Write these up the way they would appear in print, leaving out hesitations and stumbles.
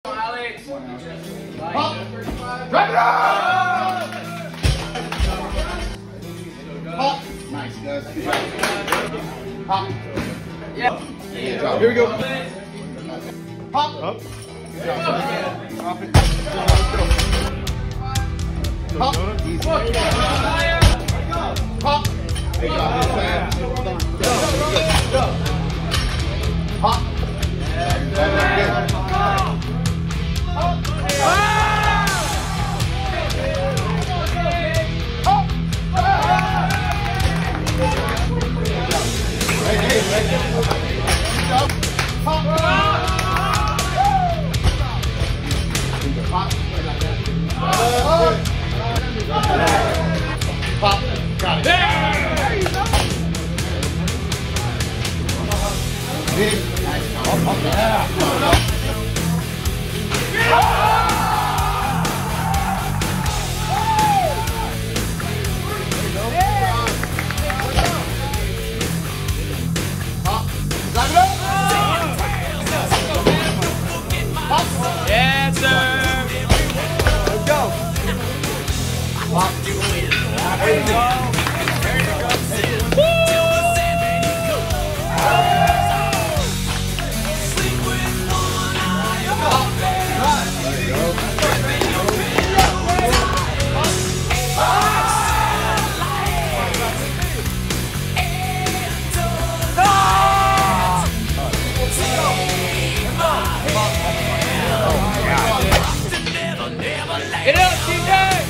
Alex. Pop. Drive it up. Pop. Nice, guys. Pop. Yeah. Good job. Here we go. Pop. Up. Pop it. Pop. Easy. Pop. Good job. Pop. Pop. Got it. Nice. Yes, sir. Let's go. Pop. There you go. Get up, TJ!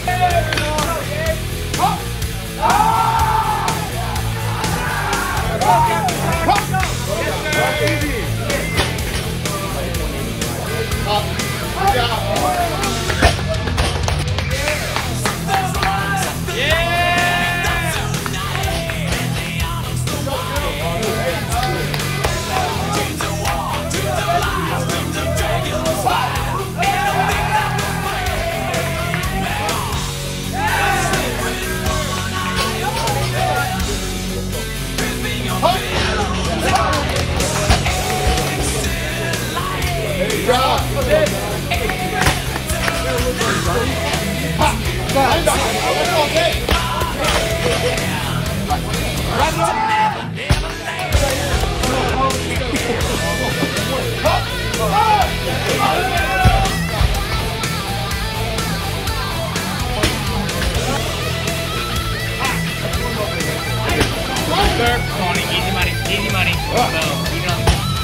Easy money, easy money. So, you know.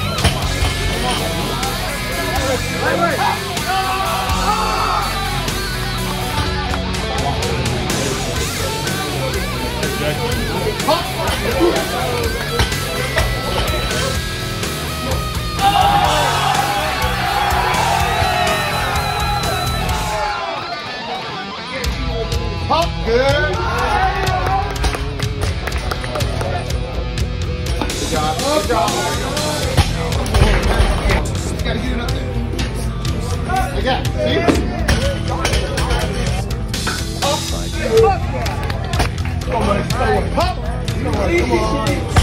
Pop. Good. Good job. Good job. You gotta get it up there. Again. See? Pop. Come on. Pop. Come on.